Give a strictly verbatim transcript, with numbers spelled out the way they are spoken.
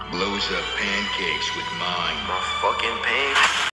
blows up pancakes with mine. My fucking pain.